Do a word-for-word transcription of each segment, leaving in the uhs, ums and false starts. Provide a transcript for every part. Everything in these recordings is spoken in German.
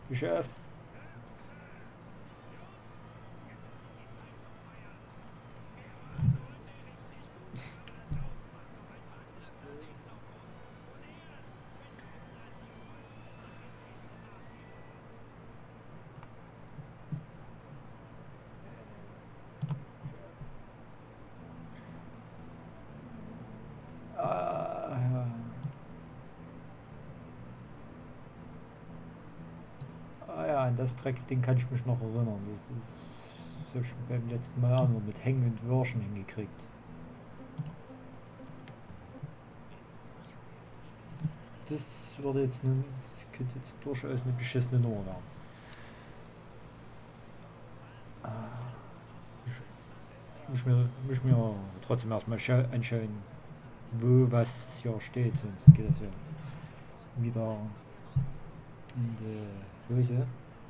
Geschafft. An das Drecksding kann ich mich noch erinnern. Das ist so schon beim letzten Mal auch nur mit Hängen und Würschen hingekriegt. Das würde jetzt nun, das könnte jetzt durchaus eine beschissene Nummer werden. Ich muss mir, muss mir trotzdem erstmal anschauen, wo was hier steht, sonst geht das ja wieder in die Hose.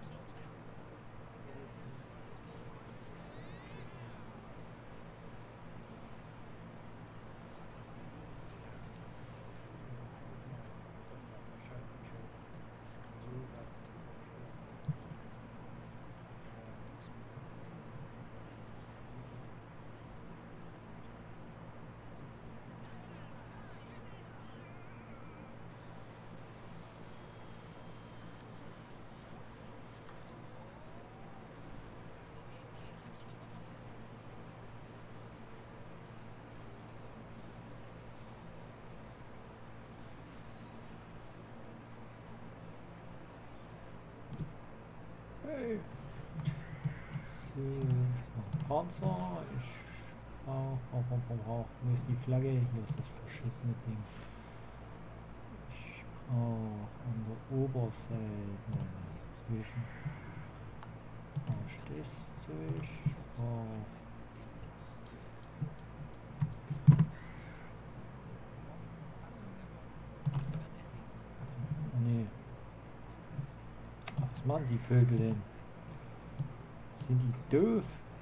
Hey. So, ich brauche Panzer, ich brauche, brauche, brauche, brauche, wo ist die Flagge? Hier ist das verschissene Ding. Ich brauche an der Oberseite, zwischen, brauche ich das Zeug, ich brauche nee. Ach, was machen die Vögel denn? Sind die doof?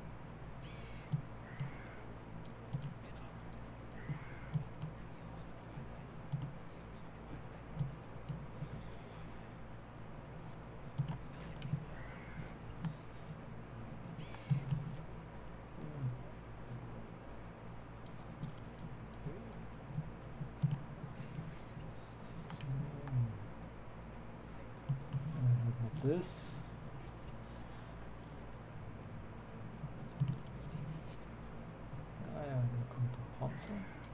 Das. Ah ja, dann kommt der Panzer.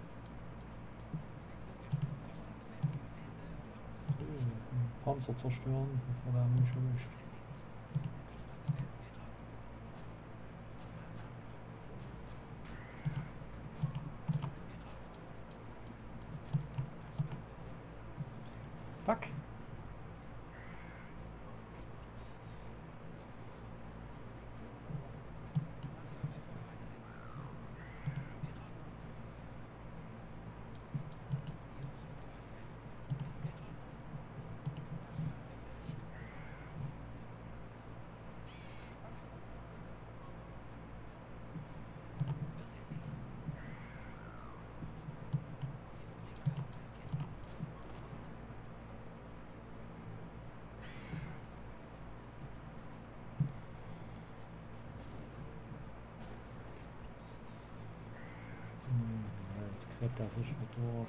So, den Panzer zerstören, bevor der mich erwischt. Fuck. Jetzt kriegt er sich wieder durch.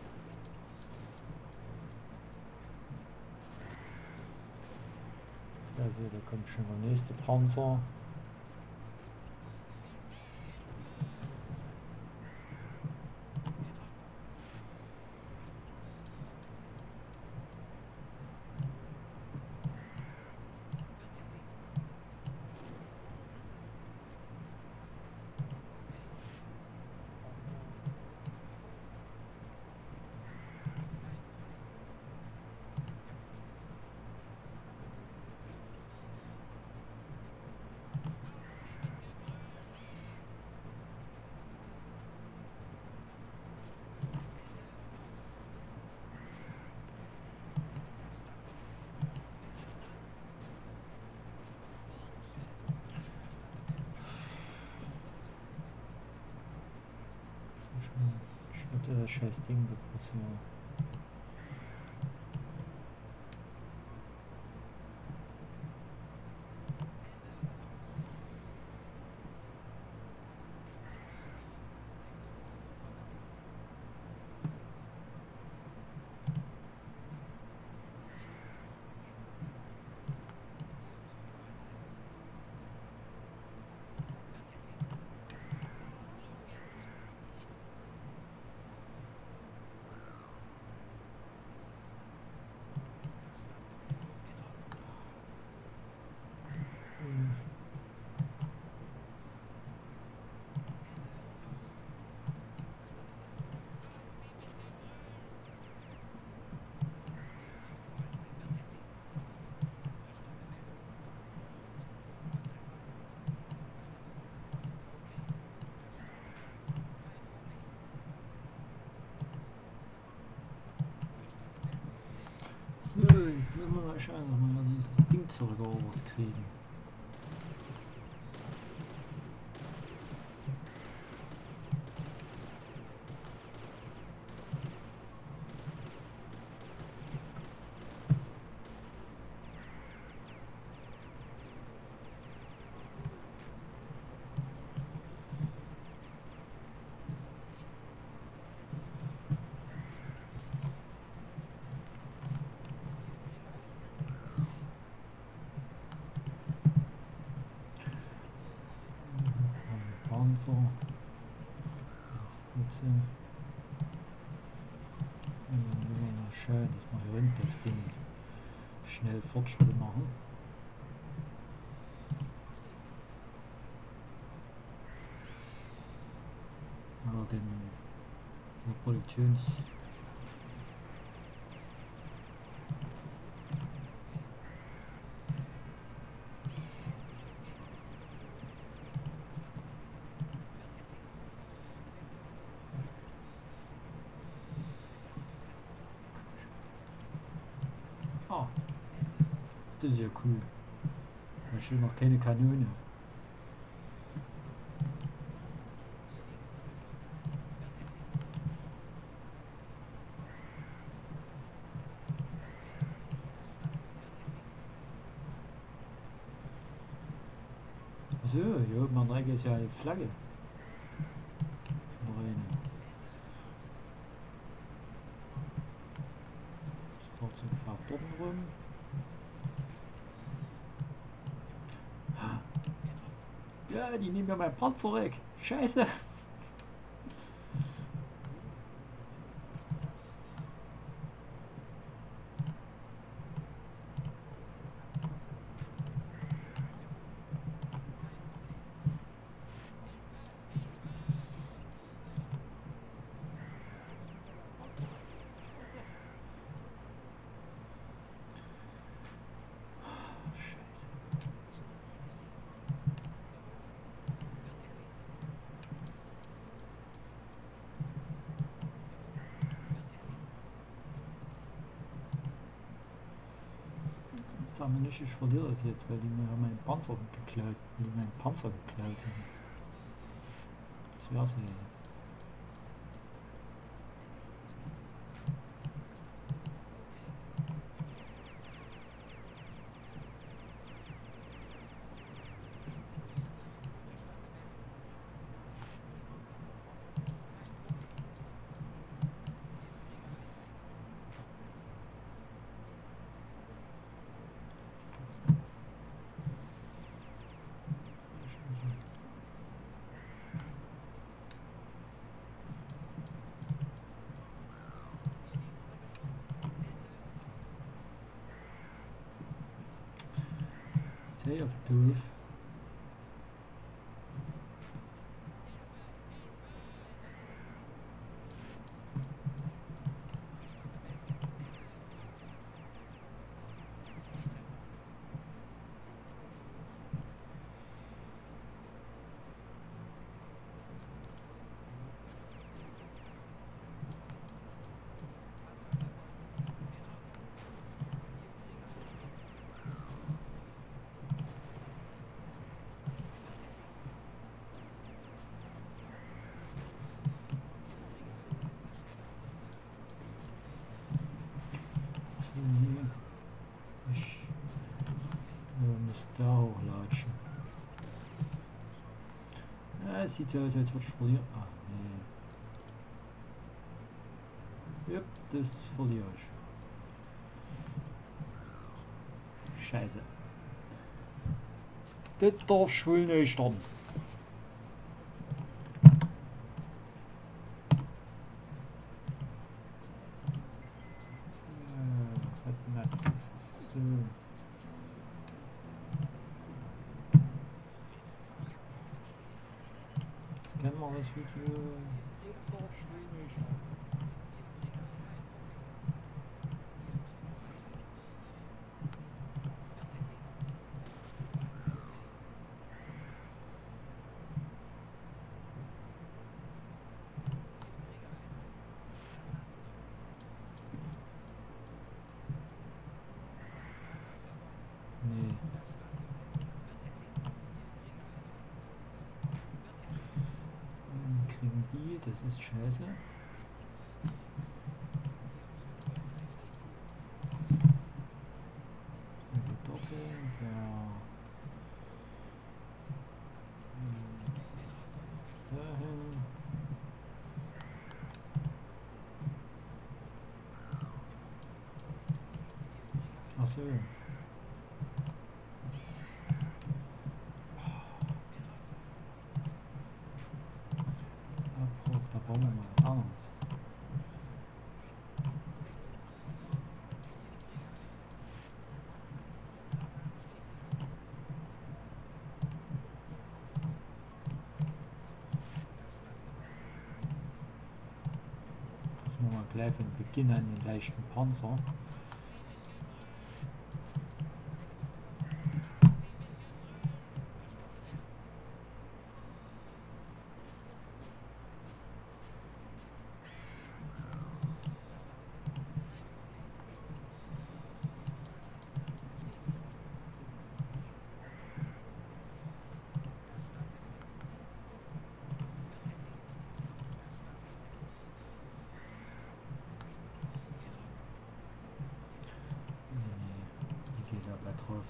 Also da kommt schon der nächste Panzer. Das scheiß Ding, bevor es hier. scheiße, dass wir ja dieses Ding zurückerobert kriegen. Panzer. Das ist ja schön, dass wir hier hinten das Ding schnell Fortschritte machen. Oder den, den Produktions Ah, das ist ja cool. Da steht noch keine Kanone. So, hier oben an der Ecke ist ja eine Flagge. Rein. Das Fahrzeug fährt dort rum. Ja, die nehmen mir mein Panzer weg. Scheiße. Sag mir nicht, ich verliere es jetzt, weil die mir meinen Panzer geklaut, die meinen Panzer geklaut haben. Das wär's ja jetzt. Sehr doof. Ich äh, muss da hochlatschen. Ja, es sieht so aus, als würde ich verlieren. Ah, nee. Jupp, das verliere ich. Scheiße. Das darf schwul nicht starten. Scannen wir das Video. Das darf schwul nicht starten. Nee. So, kriegen die, das ist scheiße. Der geht dorthin, der dahin. Achso. Abbruch, da brauchen wir mal was anderes. Versuchen wir mal gleich von Beginn an den leichten Panzer. Drauf.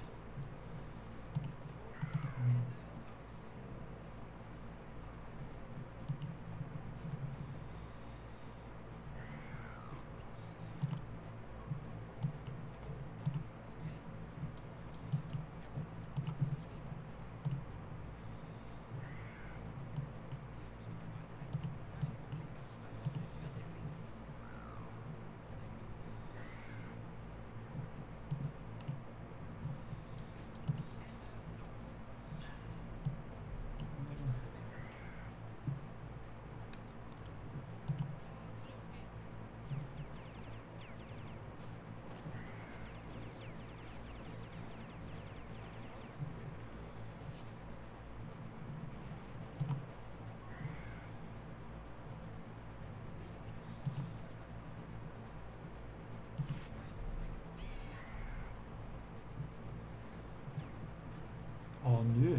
Oh nö.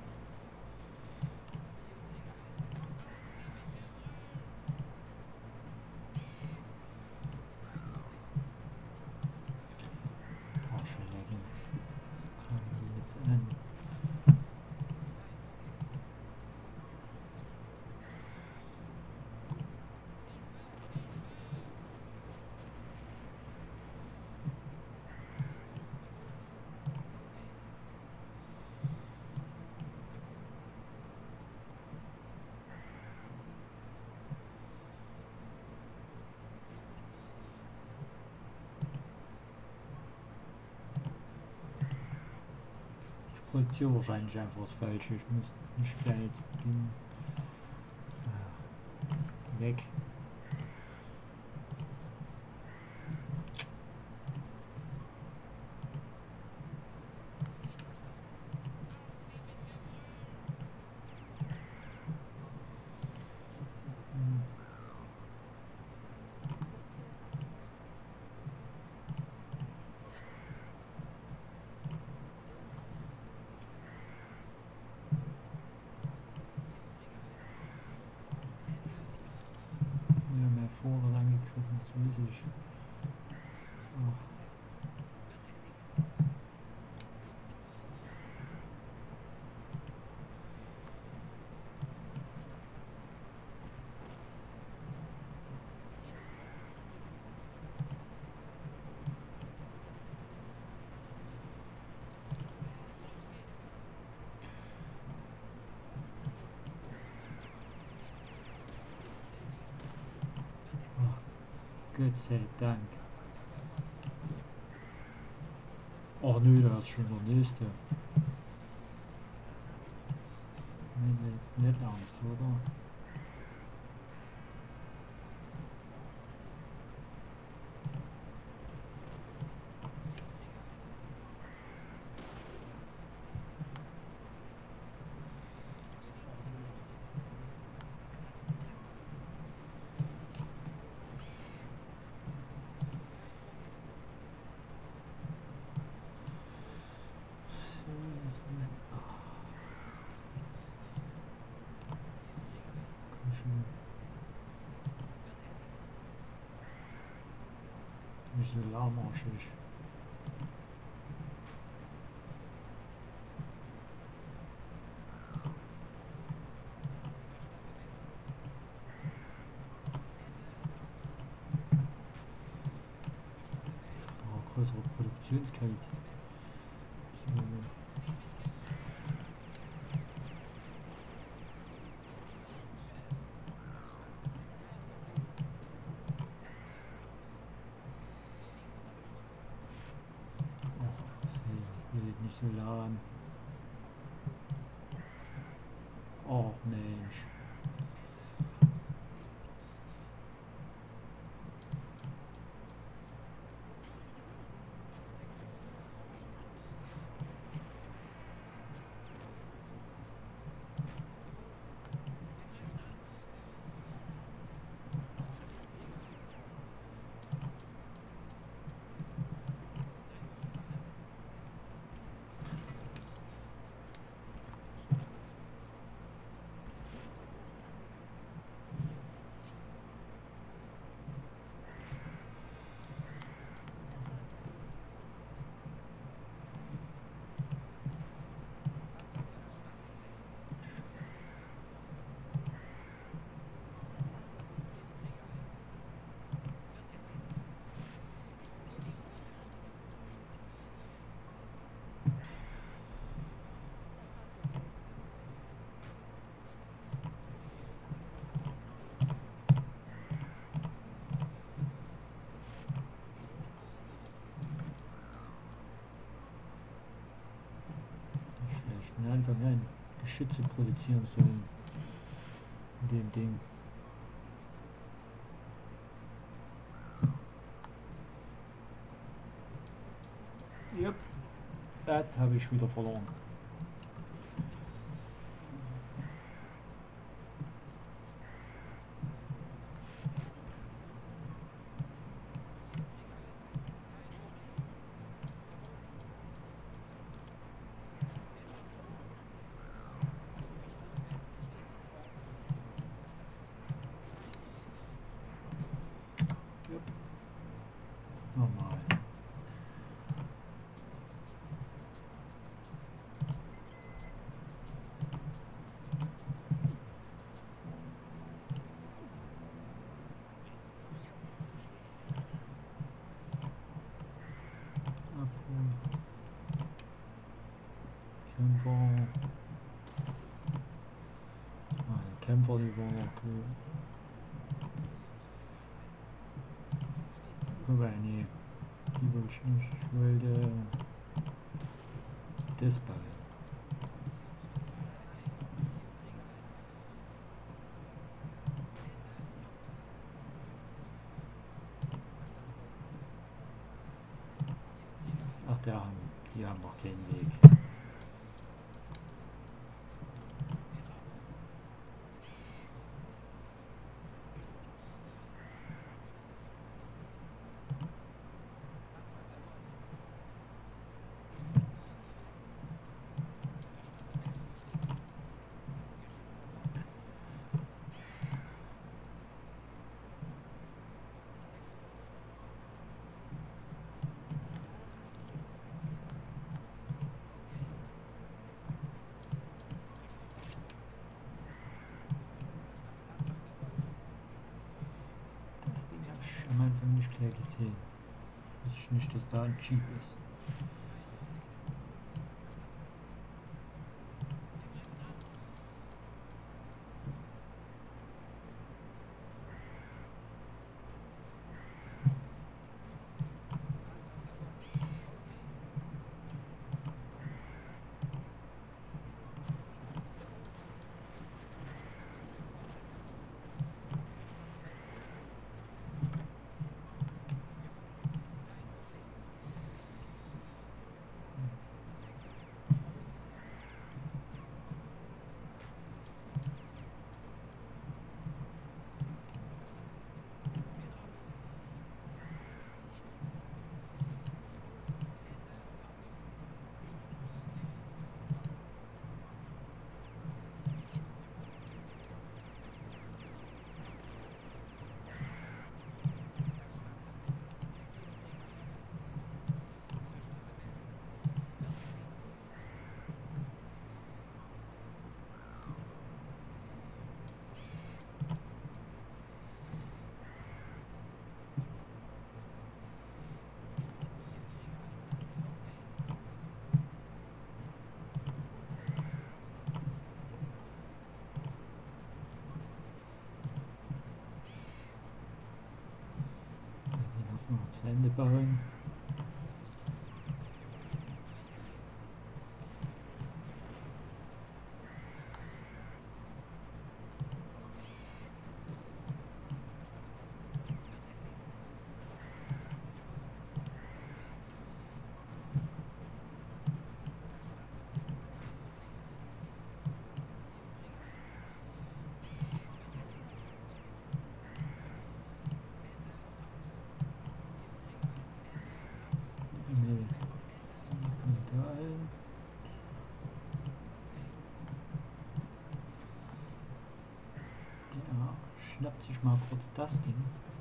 Arschlecken. Kann ich jetzt in produziere wahrscheinlich einfach das Falsche. Ich muss nicht gleich jetzt beginnen. Weg. Vorder angegriffen, das weiß ich. Ach. Gott sei Dank. Ach nö, da ist schon der nächste. Nehmen wir jetzt nicht ernst, oder? so lahmarschig. Größere Produktionsqualität. So. Nicht so lahm. Och Mensch. Von Anfang an Geschütze produzieren sollen in dem Ding. Yep, das habe ich wieder verloren. Normal. Abholen. Kämpfer. Ah, die Kämpfer, die waren noch cool. Aber nee, die wollte ich nicht. Ich wollte das bauen. Ach, der haben, die haben noch keinen Weg. Am Anfang nicht klar gesehen. Das ist nicht, dass da ein Jeep ist. stellen. Ja, schnappt sich mal kurz das Ding.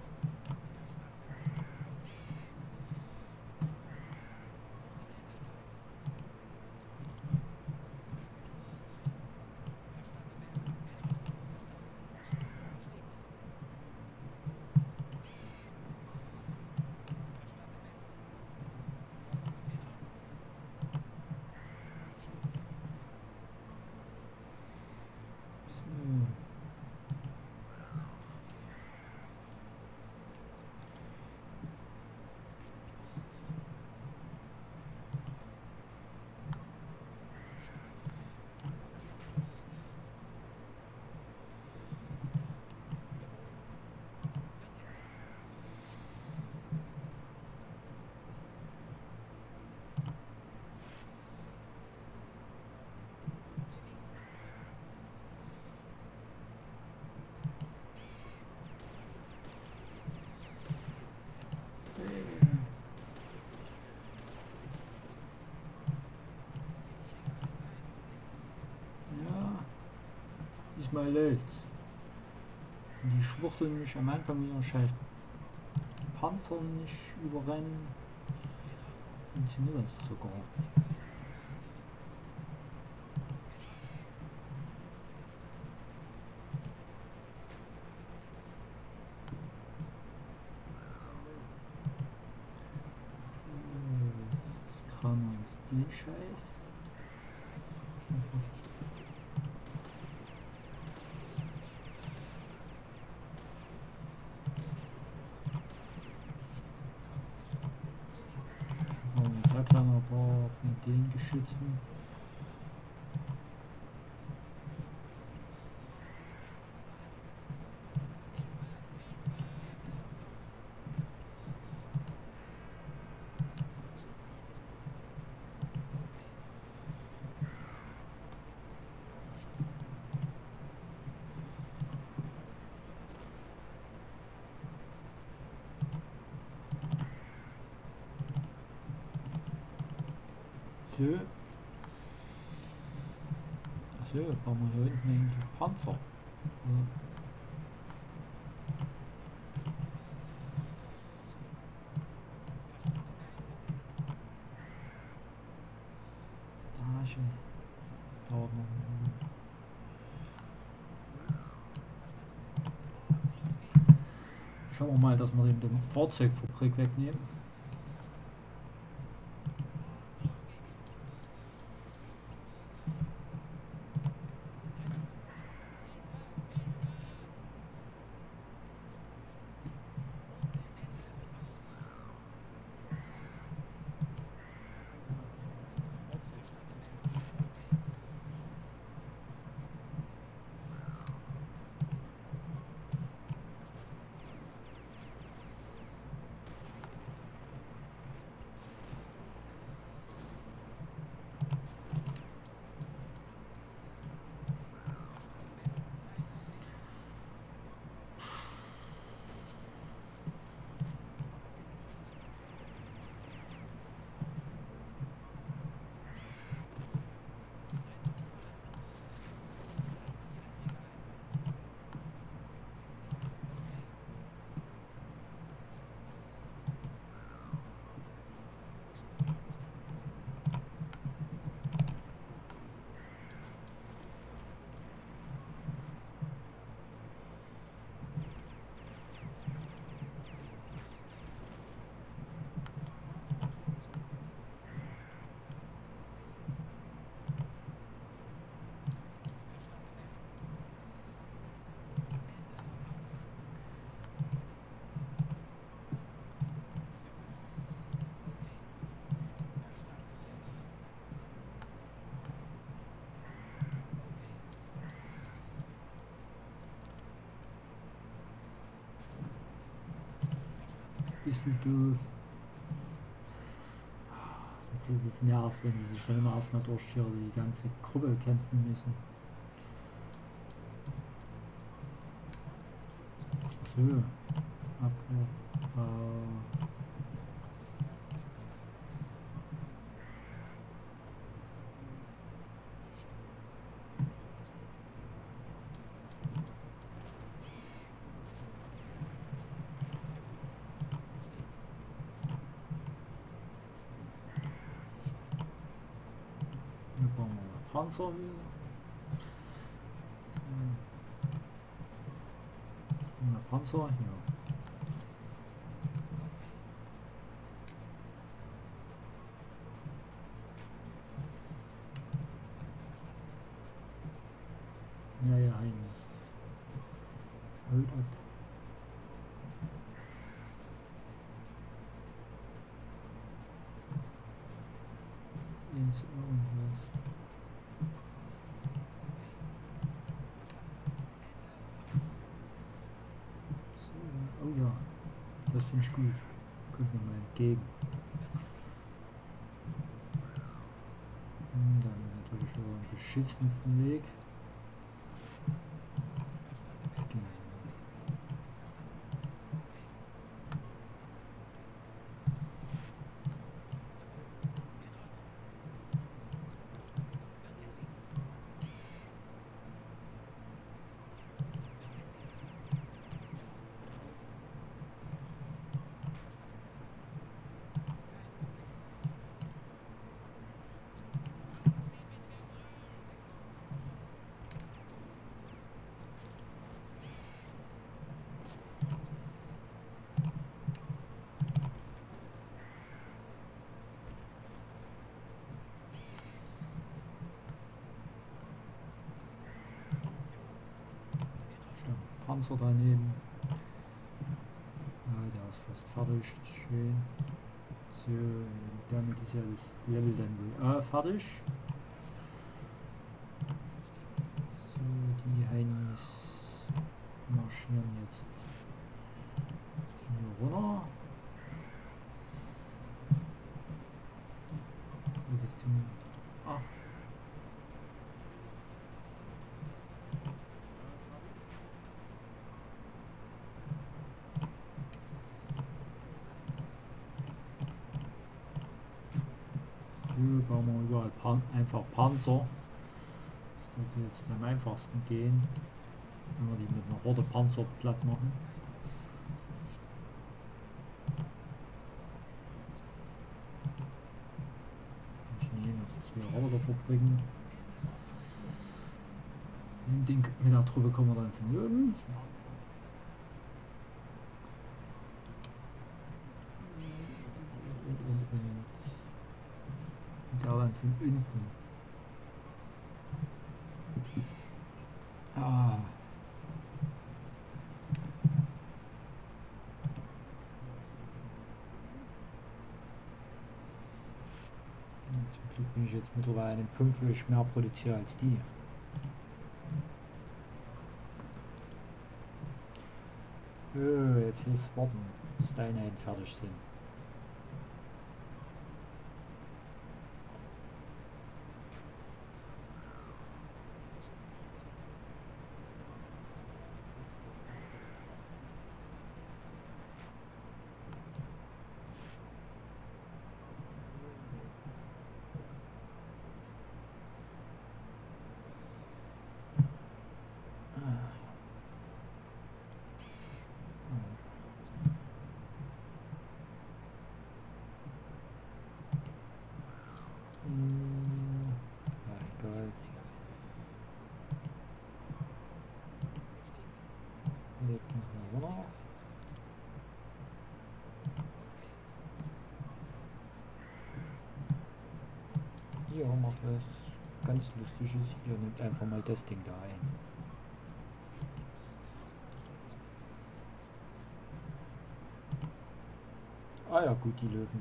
Mal läuft's. Die schwuchteln mich am Anfang mit ihren scheiß Panzern nicht überrennen. Funktioniert das sogar. Jetzt kann uns den Scheiß. Ein paar von den Geschützen. So. Achso, brauchen wir hier hinten eigentlich Panzer. Ja. Das dauert noch eine Minute. Schauen wir mal, dass wir den Fahrzeugfabrik wegnehmen. Bist du doof? Das ist das nervt, wenn die sich dann immer erstmal durch hier die ganze Gruppe kämpfen müssen. So, Abbau. Panzer will. Hm. Na, Panzer, ja. Ja, ja, eines. Hold up. Ins irgendwas. So, oh ja, das finde ich gut. Kommt mir mal entgegen. Hm, dann natürlich wieder den beschissensten Weg. Panzer daneben. Ja, der ist fast fertig, das ist schön. So, damit ist ja das Level dann wohl auch fertig. So, die Heinis marschieren jetzt hier runter. Wie das tun? Ah. So, bauen wir überall Pan einfach Panzer. Das sollte jetzt am einfachsten gehen, wenn wir die mit einer Horde Panzer platt machen. Schnee noch zwei Roboter verbringen. Dem Ding mit der Truppe kommen wir dann von oben. Und der dann von unten. Ah. Zum Glück bin ich jetzt mittlerweile an einem Punkt, wo ich mehr produziere als die. Oh, jetzt ist warten, bis deine Einheiten fertig sind. Hier macht was ganz Lustiges. Ihr nimmt einfach mal das Ding da ein. Ah ja gut, die Löwen.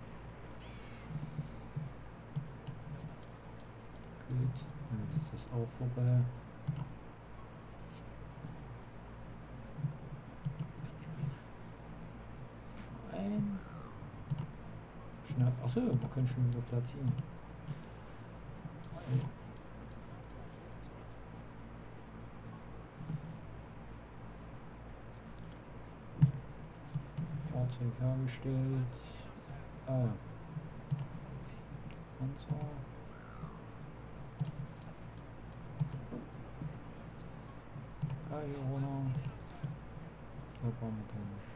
Gut, dann ist das auch vorbei. Ein. Schnell. Achso, man kann schon wieder platzieren. Fahrzeug hergestellt. Ah. Panzer. Ah, hier runter. Da brauchen wir dann.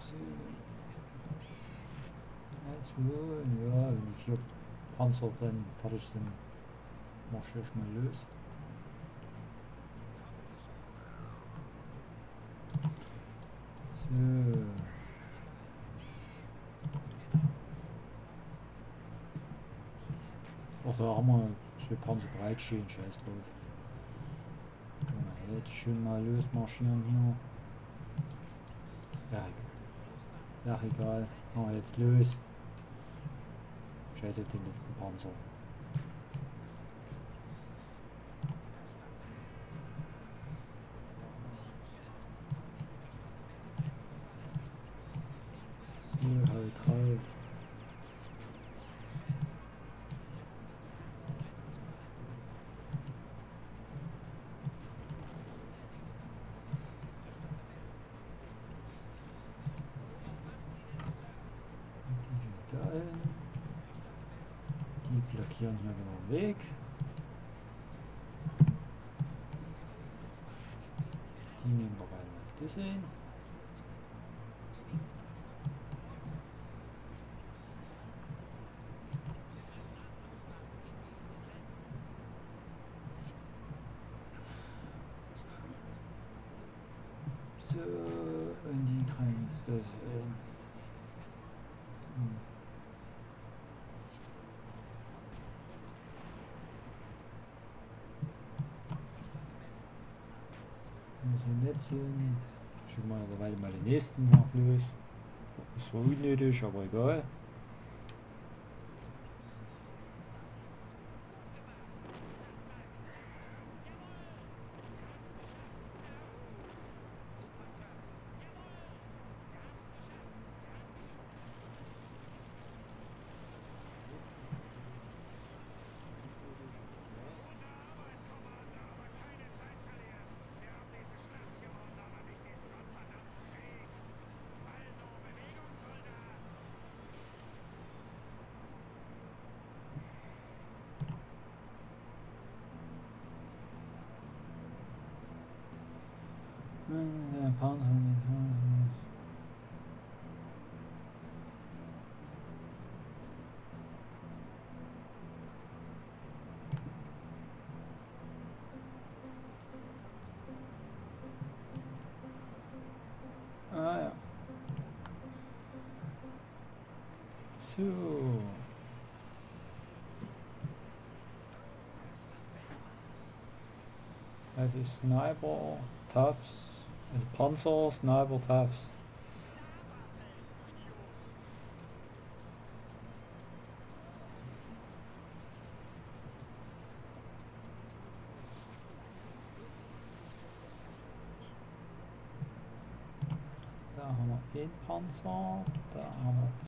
Also, ja, wenn die vier Panzer dann fertig sind, marschiere ich mal los. So. Auch da haben wir zwei Panzer bereitstehen, scheiß drauf. Ja, jetzt schon mal losmarschieren hier. Ja, ja egal. Machen wir jetzt los. Scheiß auf den letzten Panzer. So, halt drauf. Die blockieren hier den Weg. Die nehmen wir rein auf das hin. So, und die kriegen jetzt das hin. Hm. Also nett sind. Schicken wir aber weiter mal den nächsten noch los. Ist zwar unnötig, aber egal. Der Panzer. Ah ja. So. Also Sniper, Toughs, also Panzer, Sniper, Toughs. Da haben wir einen Panzer, da haben wir